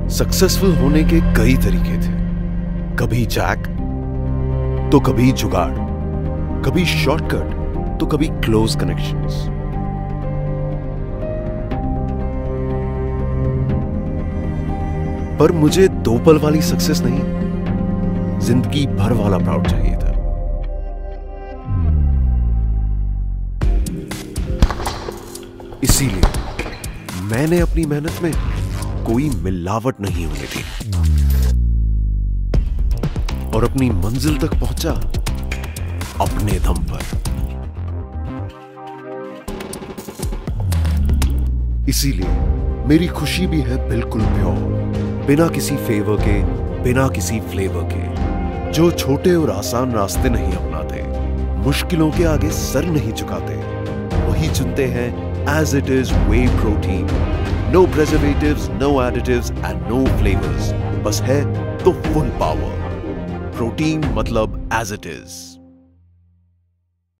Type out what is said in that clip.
Successful होने के कई तरीके थे। कभी जैक तो कभी जुगाड़, कभी शॉर्टकट तो कभी क्लोज कनेक्शंस। पर मुझे 2 पल वाली सक्सेस नहीं, जिंदगी भर वाला प्राउड चाहिए था। इसीलिए मैंने अपनी मेहनत में कोई मिलावट नहीं होने दी और अपनी मंजिल तक पहुंचा अपने दम पर। इसीलिए मेरी खुशी भी है बिल्कुल प्योर, बिना किसी फेवर के, बिना किसी फ्लेवर के। जो छोटे और आसान रास्ते नहीं अपनाते, मुश्किलों के आगे सर नहीं झुकाते, वही चुनते हैं as it is whey protein. No preservatives, no additives and no flavors. बस है तो full power. Protein मतलब as it is.